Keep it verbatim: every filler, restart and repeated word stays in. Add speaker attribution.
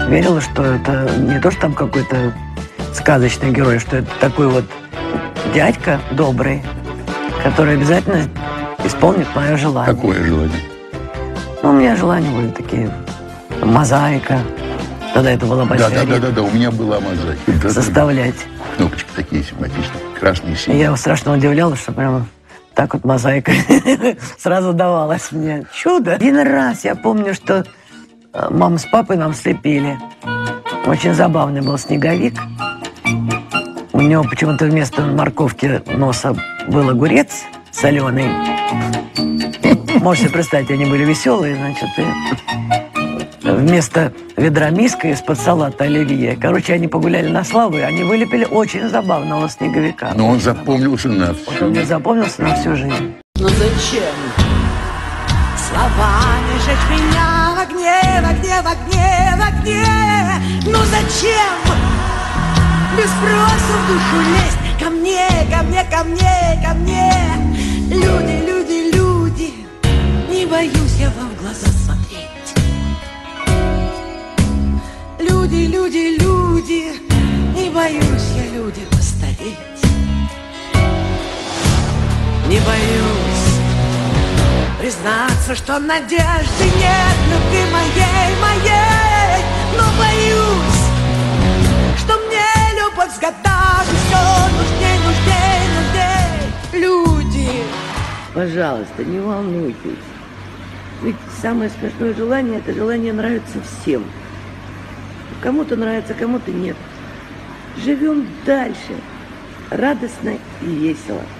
Speaker 1: верила, что это не то, что там какой-то сказочный герой, что это такой вот дядька добрый, который обязательно исполнит мое желание.
Speaker 2: Какое желание?
Speaker 1: Ну, у меня желания были такие. Мозаика. Тогда это была большая
Speaker 2: Да, да, да, да, да, у меня была мозаика.
Speaker 1: Составлять.
Speaker 2: Кнопочки такие симпатичные, красные, синие.
Speaker 1: Я страшно удивлялась, что прямо так вот мозаика сразу давалась мне. Чудо. Один раз я помню, что мама с папой нам слепили. Очень забавный был снеговик. У него почему-то вместо морковки носа был огурец соленый. Можете представить, они были веселые, значит, и вместо ведра миска из-под салата оливье. Короче, они погуляли на славу, и они вылепили очень забавного снеговика.
Speaker 2: Но он запомнился на всю жизнь.
Speaker 1: Он мне запомнился на всю жизнь.
Speaker 3: Но зачем словами жечь меня в огне, в огне, в огне, в огне? Ну зачем без спросу в душу лезть ко мне, ко мне, ко мне, ко мне? Люди, люди, люди, не боюсь я вам в глаза смотреть. Люди, люди, люди, не боюсь я, люди, постареть. Не боюсь признаться, что надежды нет, любви моей, моей. Но боюсь, что мне любовь с годами все нужней, нужней, нужней. Люди,
Speaker 1: Пожалуйста, не волнуйтесь. Ведь самое смешное желание – это желание нравится всем. Кому-то нравится, кому-то нет. Живем дальше. Радостно и весело.